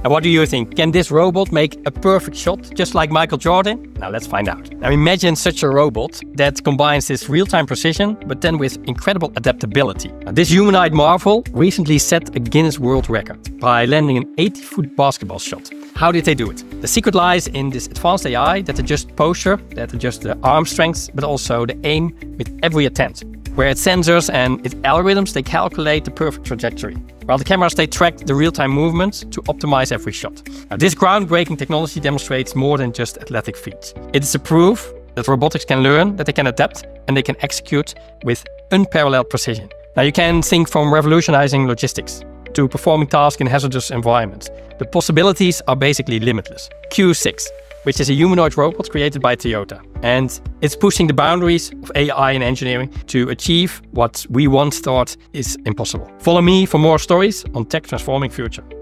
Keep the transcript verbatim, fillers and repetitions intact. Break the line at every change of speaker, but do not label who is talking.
And what do you think? Can this robot make a perfect shot, just like Michael Jordan? Now let's find out. Now imagine such a robot that combines this real-time precision, but then with incredible adaptability. Now, this humanoid marvel recently set a Guinness World Record by landing an eighty-foot basketball shot. How did they do it? The secret lies in this advanced A I that adjusts posture, that adjusts the arm strength, but also the aim with every attempt. Where its sensors and its algorithms, they calculate the perfect trajectory, while the cameras, they track the real-time movements to optimize every shot. Now, this groundbreaking technology demonstrates more than just athletic feats. It is a proof that robotics can learn, that they can adapt, and they can execute with unparalleled precision. Now, you can think from revolutionizing logistics to performing tasks in hazardous environments. The possibilities are basically limitless. Q six, which is a humanoid robot created by Toyota. And it's pushing the boundaries of A I and engineering to achieve what we once thought is impossible. Follow me for more stories on tech transforming future.